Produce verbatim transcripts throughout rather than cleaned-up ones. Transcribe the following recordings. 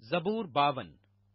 زبور باون۔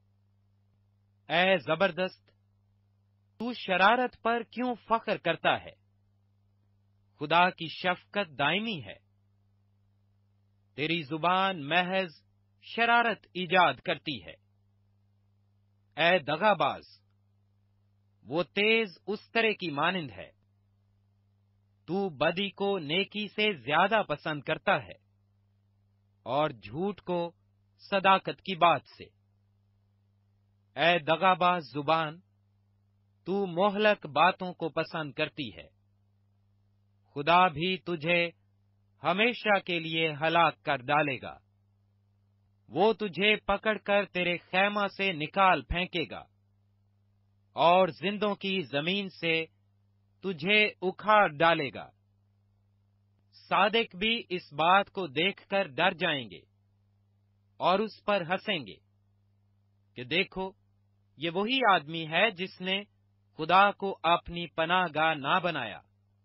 اے زبردست، تو شرارت پر کیوں فخر کرتا ہے؟ خدا کی شفقت دائمی ہے۔ تیری زبان محض شرارت ایجاد کرتی ہے۔ اے دغا باز، وہ تیز استرے کی مانند ہے۔ تو بدی کو نیکی سے زیادہ پسند کرتا ہے اور جھوٹ کو صداقت کی بات سے۔ اے دغا باز زبان، تو مہلک باتوں کو پسند کرتی ہے۔ خدا بھی تجھے ہمیشہ کے لیے ہلاک کر ڈالے گا۔ وہ تجھے پکڑ کر تیرے خیمہ سے نکال پھینکے گا اور زندوں کی زمین سے تجھے اکھاڑ ڈالے گا۔ صادق بھی اس بات کو دیکھ کر ڈر جائیں گے اور اس پر ہنسیں گے کہ دیکھو، یہ وہی آدمی ہے جس نے خدا کو اپنی پناہ گاہ نہ بنایا،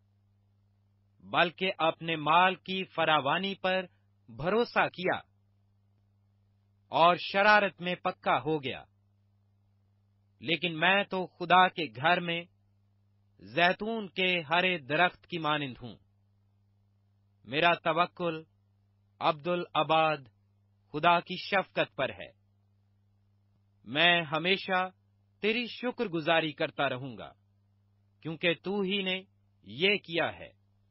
بلکہ اپنے مال کی فراوانی پر بھروسہ کیا اور شرارت میں پکا ہو گیا۔ لیکن میں تو خدا کے گھر میں زیتون کے ہرے درخت کی مانند ہوں۔ میرا توکل عبدالآباد خدا کی شفقت پر ہے۔ میں ہمیشہ تیری شکر گزاری کرتا رہوں گا، کیونکہ تو ہی نے یہ کیا ہے،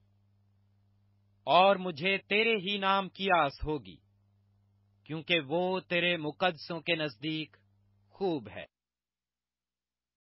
اور مجھے تیرے ہی نام کی آس ہوگی، کیونکہ وہ تیرے مقدسوں کے نزدیک خوب ہے۔